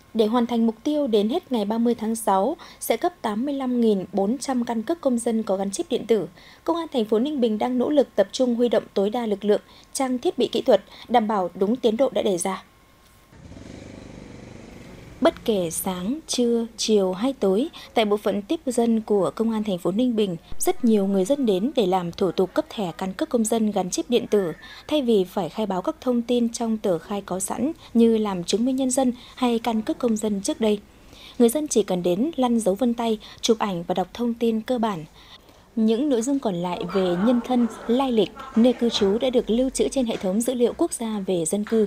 Để hoàn thành mục tiêu đến hết ngày 30 tháng 6 sẽ cấp 85.400 căn cước công dân có gắn chip điện tử. Công an thành phố Ninh Bình đang nỗ lực tập trung huy động tối đa lực lượng, trang thiết bị kỹ thuật, đảm bảo đúng tiến độ đã đề ra. Bất kể sáng, trưa, chiều hay tối, tại bộ phận tiếp dân của Công an thành phố Ninh Bình, rất nhiều người dân đến để làm thủ tục cấp thẻ căn cước công dân gắn chip điện tử, thay vì phải khai báo các thông tin trong tờ khai có sẵn như làm chứng minh nhân dân hay căn cước công dân trước đây. Người dân chỉ cần đến lăn dấu vân tay, chụp ảnh và đọc thông tin cơ bản. Những nội dung còn lại về nhân thân, lai lịch, nơi cư trú đã được lưu trữ trên hệ thống dữ liệu quốc gia về dân cư.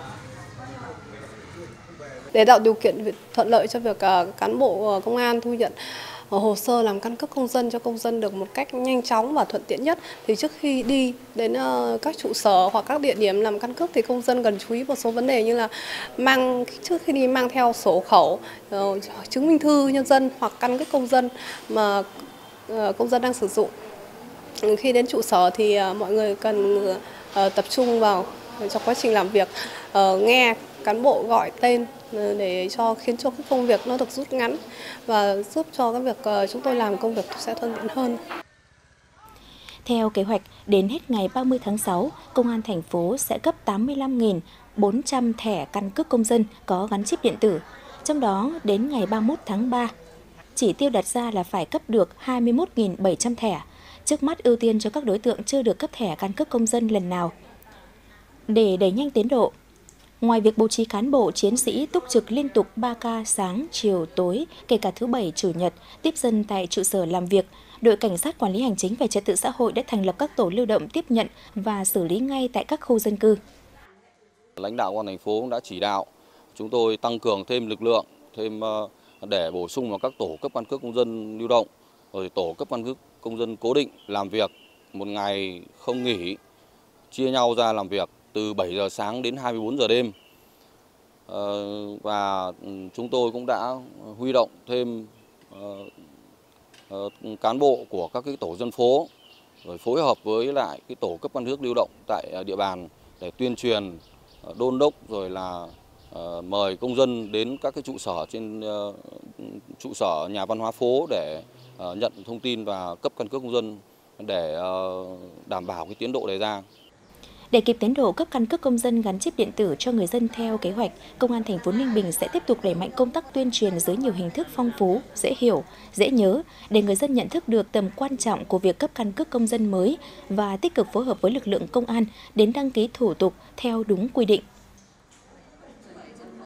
Để tạo điều kiện thuận lợi cho việc cán bộ công an thu nhận hồ sơ làm căn cước công dân cho công dân được một cách nhanh chóng và thuận tiện nhất, thì trước khi đi đến các trụ sở hoặc các địa điểm làm căn cước thì công dân cần chú ý một số vấn đề như là trước khi đi mang theo sổ hộ khẩu, chứng minh thư nhân dân hoặc căn cước công dân mà công dân đang sử dụng. Khi đến trụ sở thì mọi người cần tập trung vào trong quá trình làm việc, nghe cán bộ gọi tên để khiến cho cái công việc nó được rút ngắn và giúp cho cái việc chúng tôi làm công việc sẽ thuận tiện hơn. Theo kế hoạch, đến hết ngày 30 tháng 6, Công an thành phố sẽ cấp 85.400 thẻ căn cước công dân có gắn chip điện tử. Trong đó, đến ngày 31 tháng 3, chỉ tiêu đặt ra là phải cấp được 21.700 thẻ. Trước mắt ưu tiên cho các đối tượng chưa được cấp thẻ căn cước công dân lần nào. Để đẩy nhanh tiến độ, ngoài việc bố trí cán bộ, chiến sĩ túc trực liên tục 3 ca sáng, chiều, tối, kể cả thứ Bảy, Chủ nhật, tiếp dân tại trụ sở làm việc, đội Cảnh sát Quản lý Hành chính về Trật tự xã hội đã thành lập các tổ lưu động tiếp nhận và xử lý ngay tại các khu dân cư. Lãnh đạo Công an thành phố cũng đã chỉ đạo chúng tôi tăng cường thêm lực lượng, để bổ sung vào các tổ cấp căn cước công dân lưu động, rồi tổ cấp căn cước công dân cố định làm việc một ngày không nghỉ, chia nhau ra làm việc từ 7 giờ sáng đến 24 giờ đêm. Và chúng tôi cũng đã huy động thêm cán bộ của các cái tổ dân phố, rồi phối hợp với lại cái tổ cấp căn cước lưu động tại địa bàn để tuyên truyền, đôn đốc, rồi là mời công dân đến các cái trụ sở trụ sở nhà văn hóa phố để nhận thông tin và cấp căn cước công dân để đảm bảo cái tiến độ đề ra. Để kịp tiến độ cấp căn cước công dân gắn chip điện tử cho người dân theo kế hoạch, Công an thành phố Ninh Bình sẽ tiếp tục đẩy mạnh công tác tuyên truyền dưới nhiều hình thức phong phú, dễ hiểu, dễ nhớ để người dân nhận thức được tầm quan trọng của việc cấp căn cước công dân mới và tích cực phối hợp với lực lượng công an đến đăng ký thủ tục theo đúng quy định.